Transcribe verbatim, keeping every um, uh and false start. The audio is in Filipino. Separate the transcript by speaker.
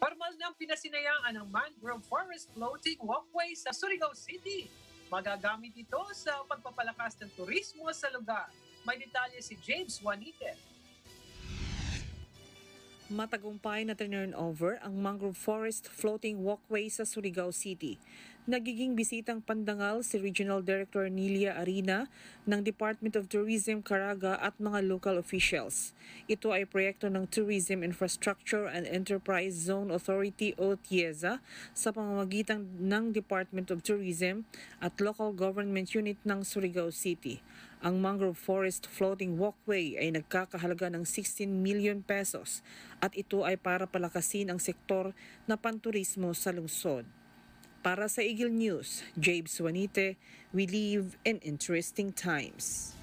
Speaker 1: Formal ng pinasinayaan ng Mangrove Forest Floating Walkway sa Surigao City. Magagamit ito sa pagpapalakas ng turismo sa lugar. May detalye si James Juanite.
Speaker 2: Matagumpay na turn over ang Mangrove Forest Floating Walkway sa Surigao City. Nagiging bisitang pandangal si Regional Director Nilia Arina ng Department of Tourism Caraga at mga local officials. Ito ay proyekto ng Tourism Infrastructure and Enterprise Zone Authority o TIEZA sa pamamagitan ng Department of Tourism at Local Government Unit ng Surigao City. Ang Mangrove Forest Floating Walkway ay nagkakahalaga ng sixteen million pesos at ito ay para palakasin ang sektor na panturismo sa lungsod. Para sa Eagle News, James Juanite, we live in interesting times.